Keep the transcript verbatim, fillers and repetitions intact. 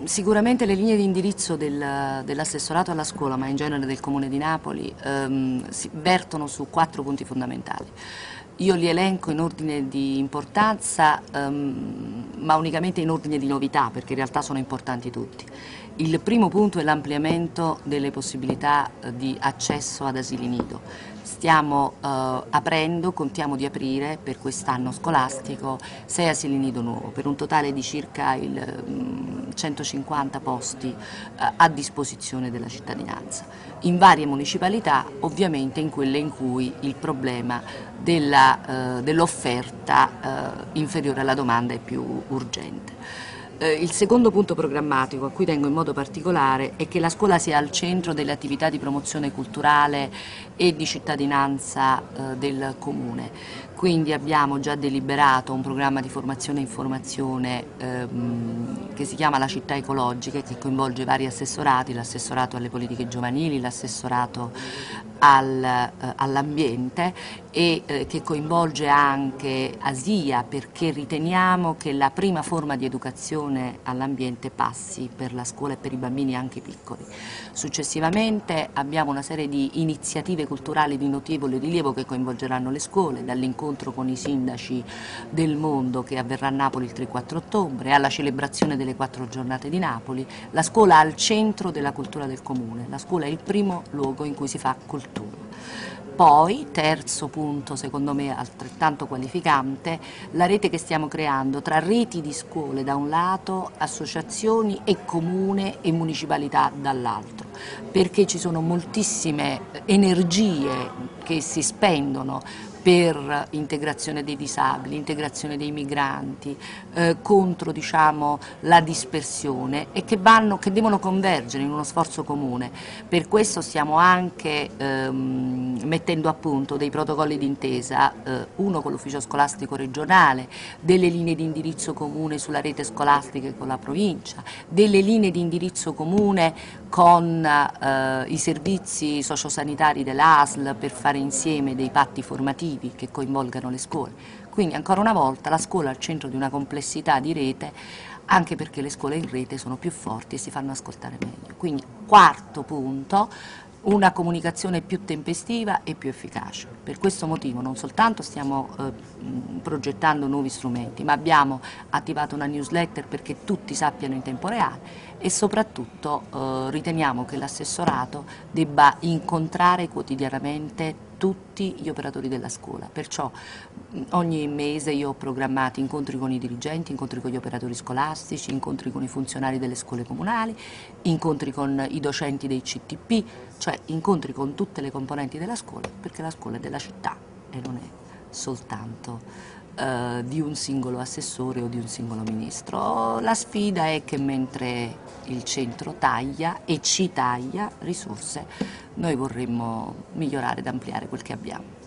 Sicuramente le linee di indirizzo del, dell'assessorato alla scuola, ma in genere del Comune di Napoli, ehm, si, vertono su quattro punti fondamentali. Io li elenco in ordine di importanza, ehm, ma unicamente in ordine di novità, perché in realtà sono importanti tutti. Il primo punto è l'ampliamento delle possibilità eh, di accesso ad asili nido. Stiamo eh, aprendo, contiamo di aprire per quest'anno scolastico sei asili nido nuovo, per un totale di circa il, mm, centocinquanta posti eh, a disposizione della cittadinanza, in varie municipalità, ovviamente in quelle in cui il problema della, eh, dell'offerta eh, inferiore alla domanda è più urgente. Eh, il secondo punto programmatico a cui tengo in modo particolare è che la scuola sia al centro delle attività di promozione culturale e di cittadinanza eh, del Comune. Quindi abbiamo già deliberato un programma di formazione e informazione ehm, che si chiama La città ecologica e che coinvolge vari assessorati, l'assessorato alle politiche giovanili, l'assessorato al, eh, all'ambiente e eh, che coinvolge anche ASIA, perché riteniamo che la prima forma di educazione all'ambiente passi per la scuola e per i bambini anche piccoli. Successivamente abbiamo una serie di iniziative culturali di notevole rilievo che coinvolgeranno le scuole, dall'incontro con i sindaci del mondo che avverrà a Napoli il tre quattro ottobre, alla celebrazione delle quattro giornate di Napoli. La scuola al centro della cultura del comune, la scuola è il primo luogo in cui si fa cultura. Poi, terzo punto secondo me altrettanto qualificante, la rete che stiamo creando tra reti di scuole da un lato, associazioni e comune e municipalità dall'altro, perché ci sono moltissime energie che si spendono per integrazione dei disabili, integrazione dei migranti, eh, contro diciamo, la dispersione e che, vanno, che devono convergere in uno sforzo comune. Per questo stiamo anche ehm, mettendo a punto dei protocolli d'intesa, eh, uno con l'ufficio scolastico regionale, delle linee di indirizzo comune sulla rete scolastica e con la provincia, delle linee di indirizzo comune con eh, i servizi sociosanitari dell'A S L per fare insieme dei patti formativi che coinvolgano le scuole. Quindi ancora una volta la scuola al centro di una complessità di rete, anche perché le scuole in rete sono più forti e si fanno ascoltare meglio. Quindi quarto punto, una comunicazione più tempestiva e più efficace. Per questo motivo non soltanto stiamo eh, progettando nuovi strumenti, ma abbiamo attivato una newsletter perché tutti sappiano in tempo reale e soprattutto eh, riteniamo che l'assessorato debba incontrare quotidianamente tutti gli operatori della scuola, perciò ogni mese io ho programmato incontri con i dirigenti, incontri con gli operatori scolastici, incontri con i funzionari delle scuole comunali, incontri con i docenti dei C T P, cioè incontri con tutte le componenti della scuola, perché la scuola è della città e non è soltanto eh, di un singolo assessore o di un singolo ministro. La sfida è che mentre il centro taglia e ci taglia risorse, noi vorremmo migliorare ed ampliare quel che abbiamo.